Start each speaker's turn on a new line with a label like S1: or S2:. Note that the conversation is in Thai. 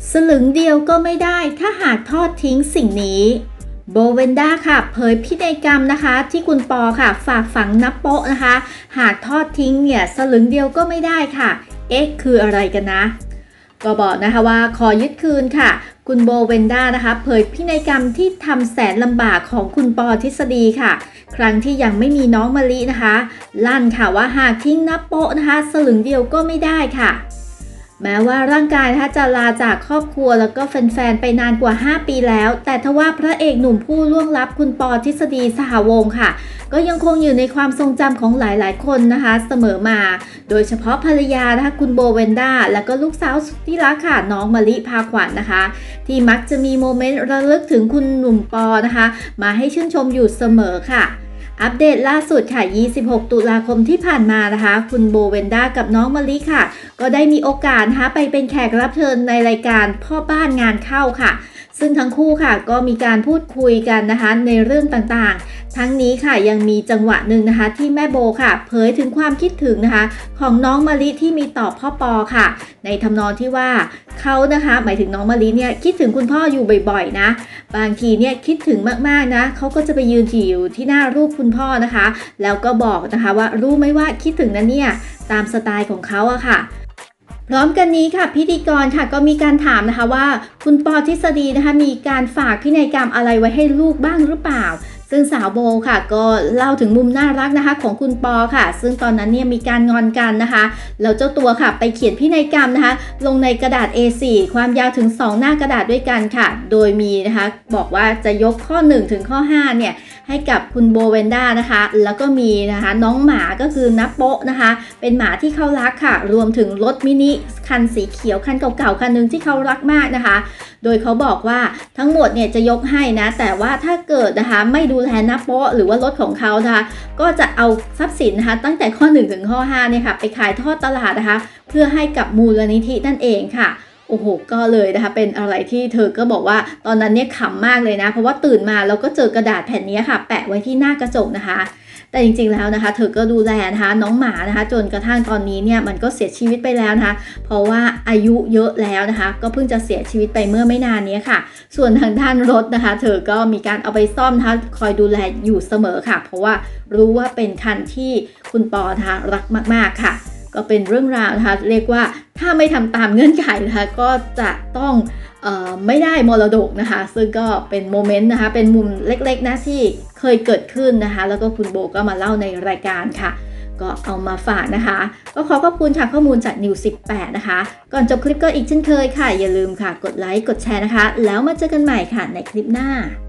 S1: สลึงเดียวก็ไม่ได้ถ้าหากทอดทิ้งสิ่งนี้โบเวนด้าค่ะเผยพินัยกรรมนะคะที่คุณปอค่ะฝากฝังนับโป๊ะนะคะหากทอดทิ้งเนี่ยสลึงเดียวก็ไม่ได้ค่ะคืออะไรกันนะก็บอกนะคะว่าขอยึดคืนค่ะคุณโบเวนด้านะคะเผยพินัยกรรมที่ทำแสนลำบากของคุณปอทฤษฎีค่ะครั้งที่ยังไม่มีน้องมะลินะคะลั่นค่ะว่าหากทิ้งนับโป๊ะนะคะสลึงเดียวก็ไม่ได้ค่ะแม้ว่าร่างกายนะคะจะลาจากครอบครัวแล้วก็แฟนๆไปนานกว่า5ปีแล้วแต่ทว่าพระเอกหนุ่มผู้ล่วงลับคุณปอทฤษฎีสหวงศ์ค่ะก็ยังคงอยู่ในความทรงจำของหลายๆคนนะคะเสมอมาโดยเฉพาะภรรยานะคะคุณโบเวนด้าแล้วก็ลูกสาวสุดที่รักค่ะน้องมะลิพาขวัญนะคะที่มักจะมีโมเมนต์ระลึกถึงคุณหนุ่มปอนะคะมาให้ชื่นชมอยู่เสมอค่ะอัปเดตล่าสุดค่ะ26 ตุลาคมที่ผ่านมานะคะคุณโบเวนด้ากับน้องมะลิค่ะก็ได้มีโอกาสนะคะไปเป็นแขกรับเชิญในรายการพ่อบ้านงานเข้าค่ะซึ่งทั้งคู่ค่ะก็มีการพูดคุยกันนะคะในเรื่องต่างๆทั้งนี้ค่ะยังมีจังหวะหนึ่งนะคะที่แม่โบค่ะเผยถึงความคิดถึงนะคะของน้องมะลิที่มีต่อพ่อปอค่ะในทำนองที่ว่าเขานะคะหมายถึงน้องมะลิเนี่ยคิดถึงคุณพ่ออยู่บ่อยๆนะบางทีเนี่ยคิดถึงมากๆนะเขาก็จะไปยืนอยู่ที่หน้ารูปคุณพ่อนะคะแล้วก็บอกนะคะว่ารู้ไหมว่าคิดถึงนะเนี่ยตามสไตล์ของเขาอะค่ะพร้อมกันนี้ค่ะพิธีกรค่ะก็มีการถามนะคะว่าคุณปอทฤษฎีนะคะมีการฝากพินัยกรรมอะไรไว้ให้ลูกบ้างหรือเปล่าซึ่งสาวโบค่ะก็เล่าถึงมุมน่ารักนะคะของคุณปอค่ะซึ่งตอนนั้นเนี่ยมีการงอนกันนะคะแล้วเจ้าตัวค่ะไปเขียนพินัยกรรมนะคะลงในกระดาษ A4 ความยาวถึง2หน้ากระดาษด้วยกันค่ะโดยมีนะคะบอกว่าจะยกข้อ1ถึงข้อ5เนี่ยให้กับคุณโบเวนด้านะคะแล้วก็มีนะคะน้องหมาก็คือนับโป๊ะนะคะเป็นหมาที่เขารักค่ะรวมถึงรถมินิคันสีเขียวคันเก่าๆคันนึงที่เขารักมากนะคะโดยเขาบอกว่าทั้งหมดเนี่ยจะยกให้นะแต่ว่าถ้าเกิดนะคะไม่ดูแลนับโป๊ะหรือว่ารถของเขานะคะก็จะเอาทรัพย์สินนะคะตั้งแต่ข้อ1ถึงข้อ5เนี่ยค่ะไปขายทอดตลาดนะคะเพื่อให้กับมูลนิธินั่นเองค่ะโอ้โหก็เลยนะคะเป็นอะไรที่เธอก็บอกว่าตอนนั้นเนี่ยขำมากเลยนะเพราะว่าตื่นมาแล้วก็เจอกระดาษแผ่นนี้ค่ะแปะไว้ที่หน้ากระจกนะคะแต่จริงๆแล้วนะคะเธอก็ดูแลนะคะน้องหมานะคะจนกระทั่งตอนนี้เนี่ยมันก็เสียชีวิตไปแล้วนะคะเพราะว่าอายุเยอะแล้วนะคะก็เพิ่งจะเสียชีวิตไปเมื่อไม่นานนี้ค่ะส่วนทางด้านรถนะคะเธอก็มีการเอาไปซ่อมนะคะคอยดูแลอยู่เสมอค่ะเพราะว่ารู้ว่าเป็นคันที่คุณปอนะคะรักมากๆค่ะก็เป็นเรื่องราวนะคะเรียกว่าถ้าไม่ทำตามเงื่อนไขนะคะก็จะต้องไม่ได้มรดกนะคะซึ่งก็เป็นโมเมนต์นะคะเป็นมุมเล็กๆนะที่เคยเกิดขึ้นนะคะแล้วก็คุณโบก็มาเล่าในรายการค่ะก็เอามาฝากนะคะก็ขอบคุณค่ะข้อมูลจากนิว18นะคะก่อนจบคลิปก็อีกเช่นเคยค่ะอย่าลืมค่ะกดไลค์กดแชร์นะคะแล้วมาเจอกันใหม่ค่ะในคลิปหน้า